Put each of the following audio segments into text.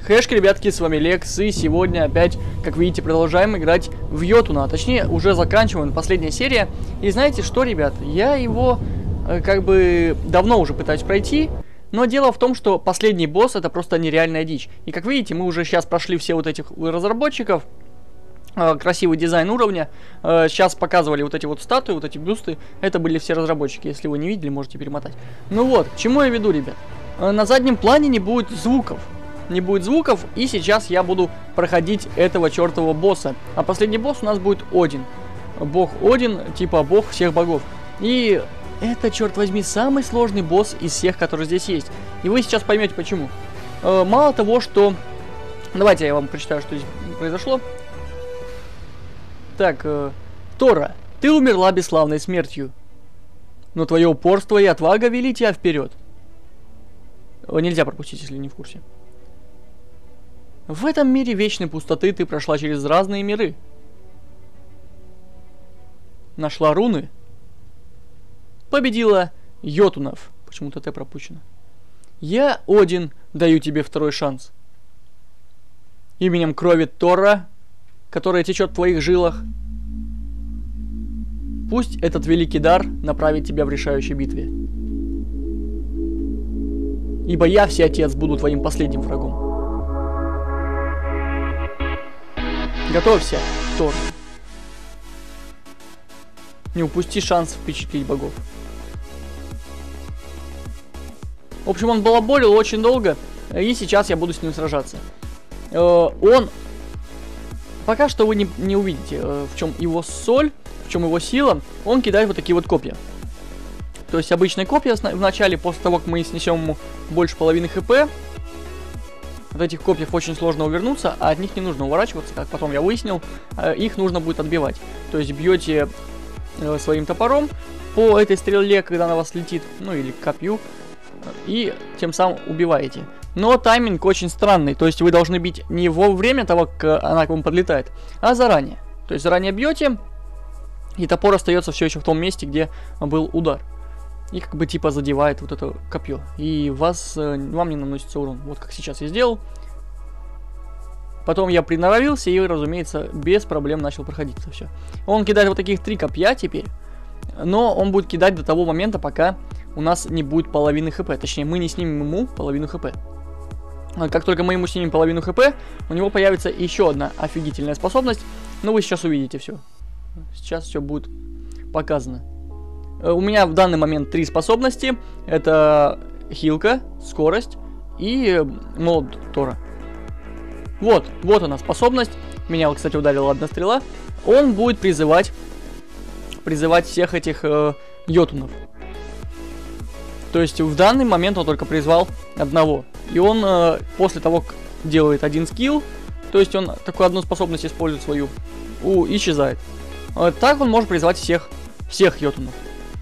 Хэшки, ребятки, с вами Лекс, и сегодня опять, как видите, продолжаем играть в Йотуна. Точнее, уже заканчиваем, последняя серия. И знаете что, ребят, я его как бы давно уже пытаюсь пройти, но дело в том, что последний босс это просто нереальная дичь. И как видите, мы уже сейчас прошли все вот этих разработчиков. Красивый дизайн уровня. Сейчас показывали вот эти вот статуи, вот эти бюсты. Это были все разработчики. Если вы не видели, можете перемотать. Ну вот, к чему я веду, ребят. На заднем плане не будет звуков. Не будет звуков, и сейчас я буду проходить этого чертового босса. А последний босс у нас будет Один. Бог Один, типа бог всех богов. И это, черт возьми, самый сложный босс из всех, которые здесь есть. И вы сейчас поймете почему. Мало того, что... Давайте я вам прочитаю, что здесь произошло. Так, Тора, ты умерла бесславной смертью. Но твое упорство и отвага вели тебя вперед. Нельзя пропустить, если не в курсе. В этом мире вечной пустоты ты прошла через разные миры. Нашла руны. Победила Йотунов. Почему-то Т пропущено. Я, Один, даю тебе второй шанс. Именем крови Тора, которая течет в твоих жилах, пусть этот великий дар направит тебя в решающей битве. Ибо я, Всеотец, буду твоим последним врагом. Готовься, Тор. Не упусти шанс впечатлить богов. В общем, он балаболил очень долго, и сейчас я буду с ним сражаться. Он... Пока что вы не увидите, в чем его соль, в чем его сила. Он кидает вот такие вот копья. То есть обычные копья в начале, после того, как мы снесем ему больше половины хп. От этих копьев очень сложно увернуться, а от них не нужно уворачиваться, как потом я выяснил. Их нужно будет отбивать. То есть бьете своим топором по этой стреле, когда она вас летит, ну или копью, и тем самым убиваете. Но тайминг очень странный, то есть вы должны бить не во время того, как она к вам подлетает, а заранее. То есть заранее бьете, и топор остается все еще в том месте, где был удар. И как бы типа задевает вот это копье. И вам не наносится урон. Вот как сейчас я сделал. Потом я приноровился и, разумеется, без проблем начал проходить это все. Он кидает вот таких 3 копья теперь. Но он будет кидать до того момента, пока у нас не будет половины хп. Точнее, мы не снимем ему половину хп. Как только мы ему снимем половину хп, у него появится еще одна офигительная способность. Но вы сейчас увидите все. Сейчас все будет показано. У меня в данный момент 3 способности. Это хилка, скорость и молот Тора. Вот она способность. Меня, кстати, ударила одна стрела. Он будет призывать всех этих йотунов. То есть в данный момент он только призвал одного. И он после того, как делает один скилл, то есть он такую одну способность использует свою, исчезает. Так он может призвать всех йотунов.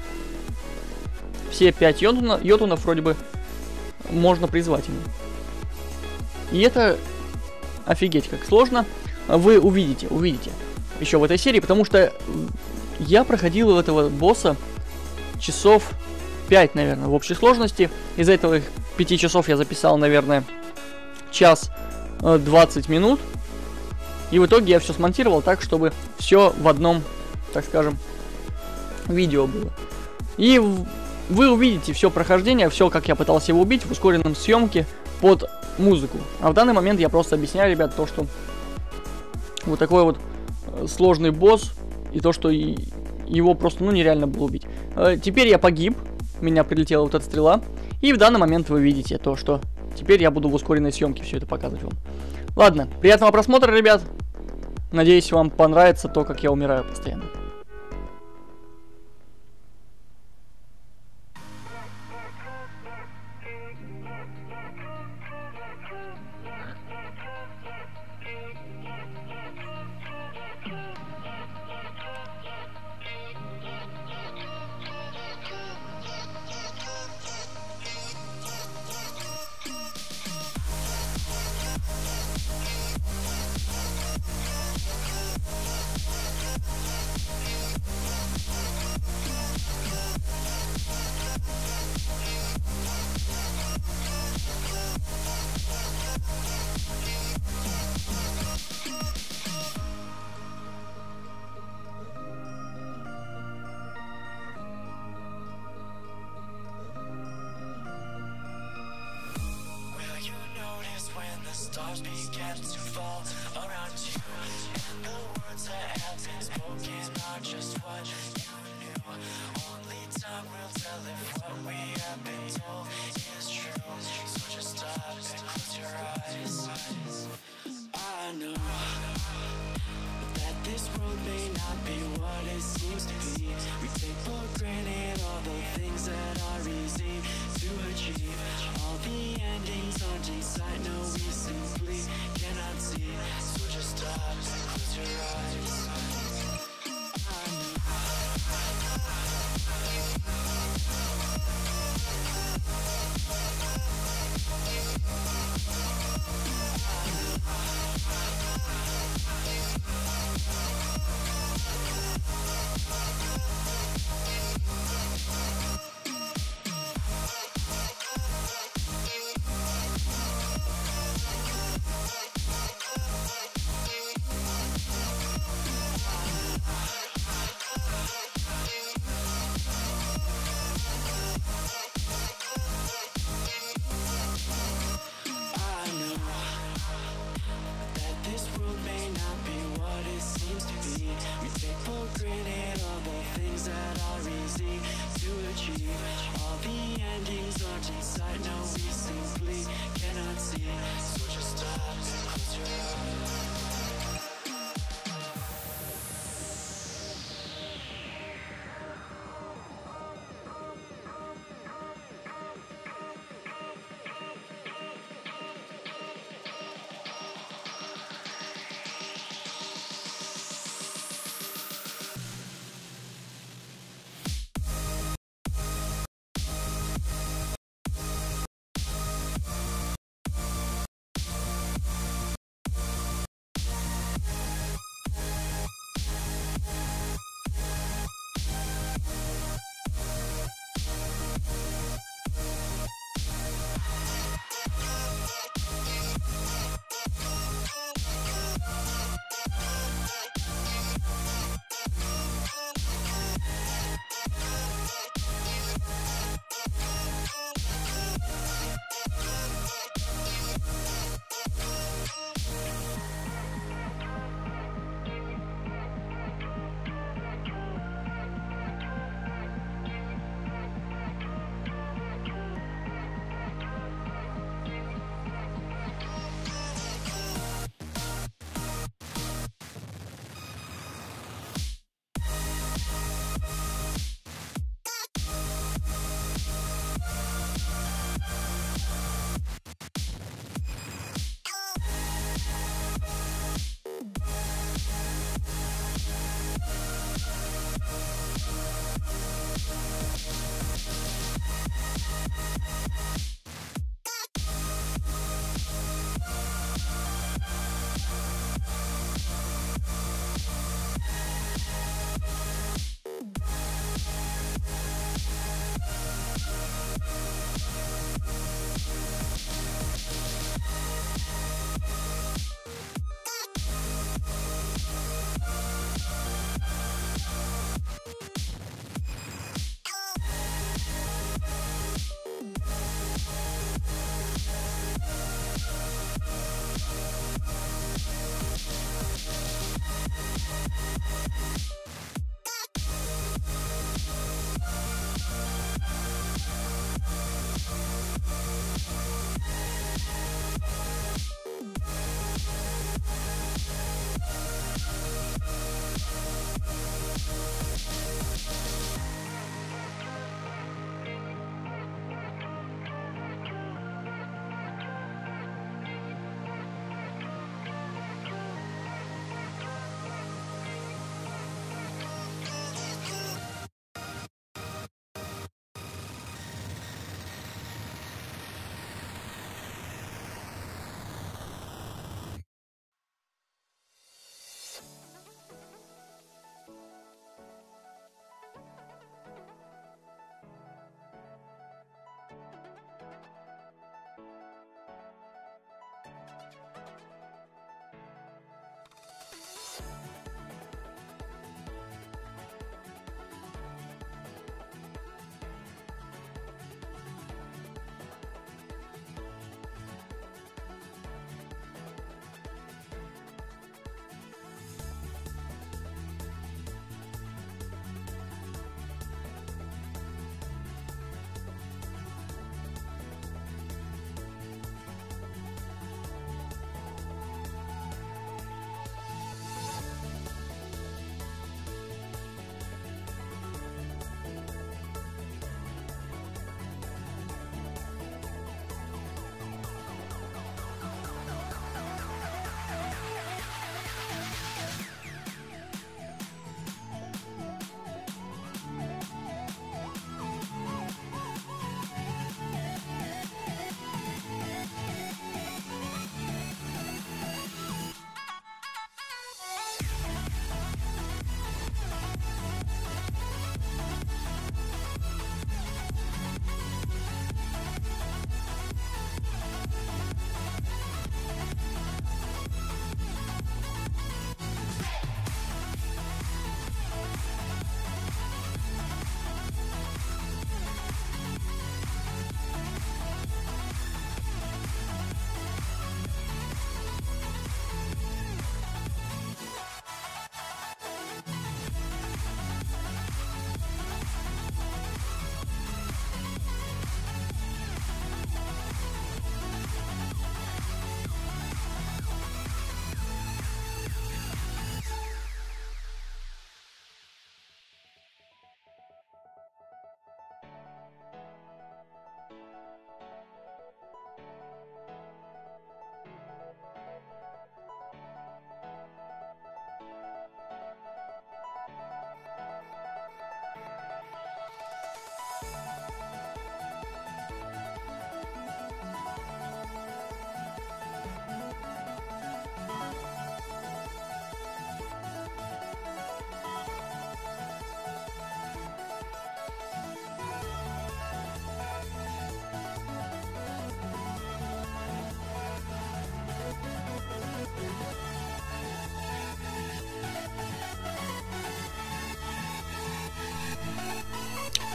Все 5 йотунов вроде бы можно призвать ему. И это офигеть как сложно. Вы увидите еще в этой серии, потому что я проходил этого босса часов 5, наверное, в общей сложности. Из этого 5 часов я записал, наверное, час 20 минут. И в итоге я все смонтировал так, чтобы все в одном, так скажем, видео было. И вы увидите все прохождение, все, как я пытался его убить в ускоренном съемке под музыку. А в данный момент я просто объясняю, ребят, то, что вот такой вот сложный босс, и то, что его просто, нереально было убить. Теперь я погиб, меня прилетела вот эта стрела, и в данный момент вы видите то, что теперь я буду в ускоренной съемке все это показывать вам. Ладно, приятного просмотра, ребят. Надеюсь, вам понравится то, как я умираю постоянно. stars began to fall around you, and the words that have been spoken are just what you knew. Only time will tell if what we have been told is true. So just stop and close your eyes. I know that this road may not be what it seems to be. We take for granted all the things that are easy to achieve. All the endings aren't in sight, no, we simply cannot see. So just stop and close your eyes.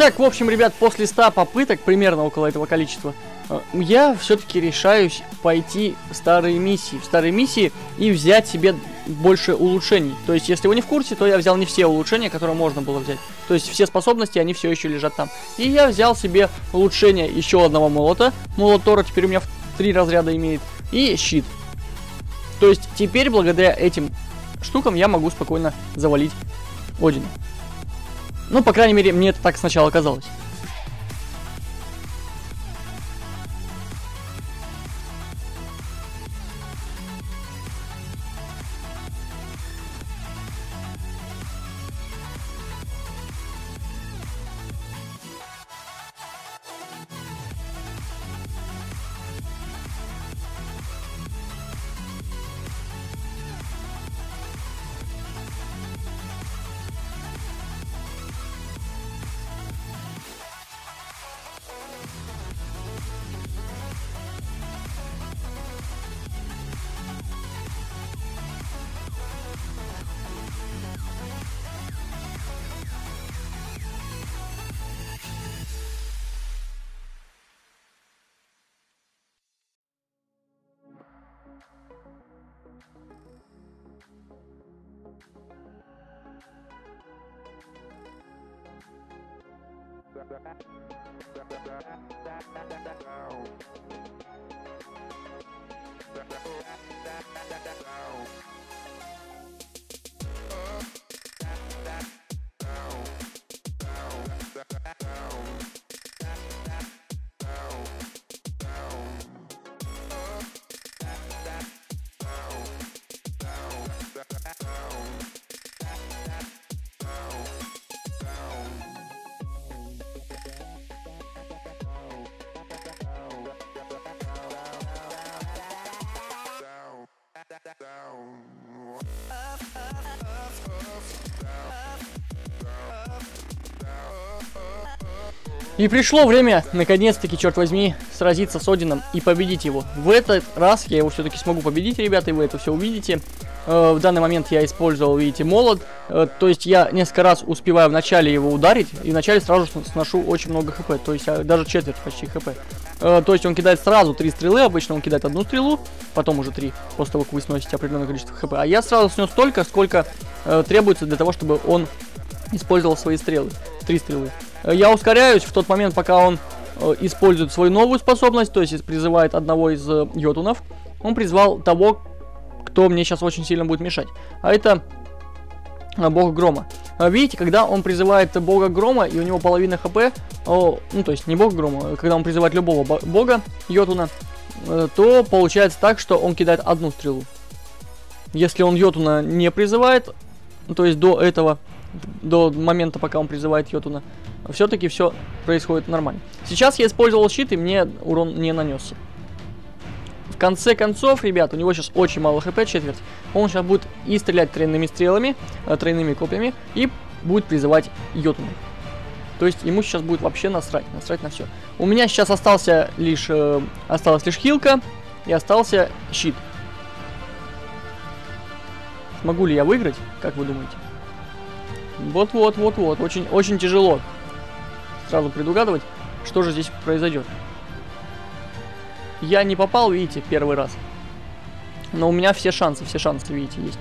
Так, в общем, ребят, после 100 попыток, примерно около этого количества, я все-таки решаюсь пойти в старые миссии и взять себе больше улучшений. То есть, если вы не в курсе, то я взял не все улучшения, которые можно было взять. То есть, все способности, они все еще лежат там. И я взял себе улучшение еще одного молота. Молот Тора теперь у меня в 3 разряда имеет. И щит. То есть, теперь, благодаря этим штукам, я могу спокойно завалить Одина. Ну, по крайней мере, мне это так сначала казалось. И пришло время, наконец-таки, черт возьми, сразиться с Одином и победить его. В этот раз я его все-таки смогу победить, ребята, и вы это все увидите. В данный момент я использовал, видите, молот. То есть я несколько раз успеваю вначале его ударить, и вначале сразу сношу очень много хп. То есть даже четверть почти хп. То есть он кидает сразу 3 стрелы, обычно он кидает 1 стрелу, потом уже 3, после того, как вы сносите определенное количество хп. А я сразу снес столько, сколько требуется для того, чтобы он использовал свои стрелы. 3 стрелы. Я ускоряюсь в тот момент, пока он использует свою новую способность, то есть призывает одного из йотунов. Он призвал того, кто мне сейчас очень сильно будет мешать. А это Бог Грома. Видите, когда он призывает Бога Грома, и у него половина хп, ну то есть не Бог Грома, когда он призывает любого бога йотуна, то получается так, что он кидает 1 стрелу. Если он йотуна не призывает, то есть до момента, пока он призывает йотуна, все-таки все происходит нормально. Сейчас я использовал щит, и мне урон не нанесся. В конце концов, ребят, у него сейчас очень мало хп, четверть. Он сейчас будет и стрелять тройными стрелами, тройными копьями, и будет призывать йотуна. То есть ему сейчас будет вообще насрать на все. У меня сейчас осталась лишь хилка и остался щит. Смогу ли я выиграть, как вы думаете? Вот. Очень тяжело сразу предугадывать, что же здесь произойдет. Я не попал, видите, первый раз. Но у меня все шансы, видите, есть.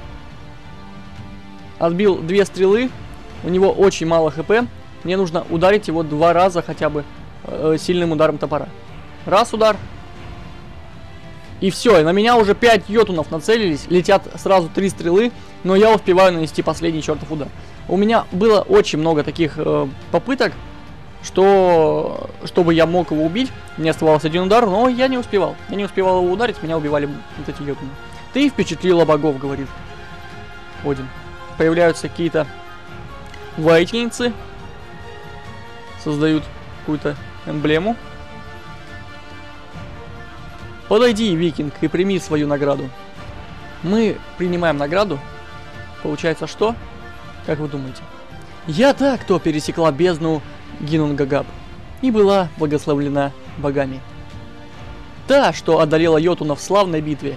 Отбил 2 стрелы. У него очень мало хп. Мне нужно ударить его 2 раза хотя бы сильным ударом топора. Раз удар. И все, и на меня уже 5 йотунов нацелились. Летят сразу 3 стрелы. Но я успеваю нанести последний чертов удар. У меня было очень много таких попыток, чтобы я мог его убить. Мне оставался 1 удар, но я не успевал. Я не успевал его ударить, меня убивали вот эти йотуны. Ты впечатлила богов, говорит Один. Появляются какие-то воительницы. Создают какую-то эмблему. Подойди, викинг, и прими свою награду. Мы принимаем награду. Получается что? Как вы думаете? Я та, кто пересекла бездну Гинунгагап и была благословлена богами. Та, что одолела йотунов в славной битве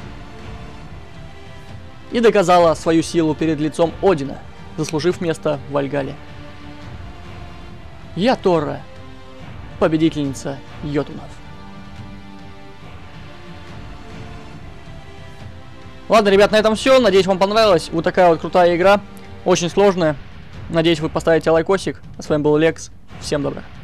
и доказала свою силу перед лицом Одина, заслужив место в Вальгале. Я Тора, победительница Йотунов. Ладно, ребят, на этом все. Надеюсь, вам понравилась. Вот такая вот крутая игра. Очень сложная. Надеюсь, вы поставите лайкосик. А с вами был Лекс. Всем добра.